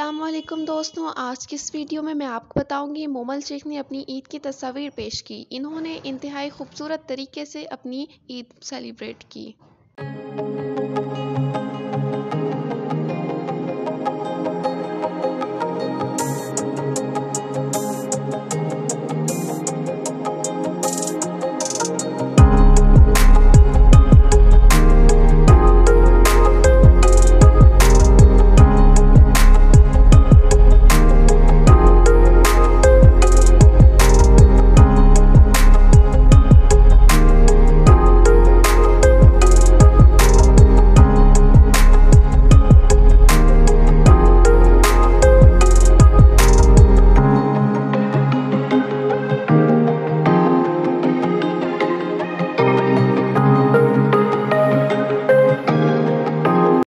अस्सलामुअलैकुम दोस्तों, आज की इस वीडियो में मैं आपको बताऊंगी मोमल शेख ने अपनी ईद की तस्वीर पेश की। इन्होंने इंतहाई खूबसूरत तरीके से अपनी ईद सेलिब्रेट की।